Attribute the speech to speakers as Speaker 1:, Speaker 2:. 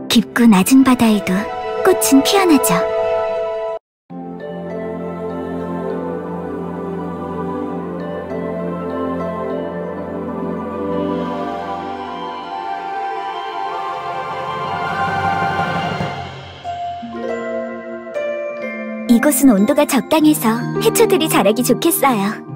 Speaker 1: 깊고 낮은 바다에도 꽃은 피어나죠. 이곳은 온도가 적당해서 해초들이 자라기 좋겠어요.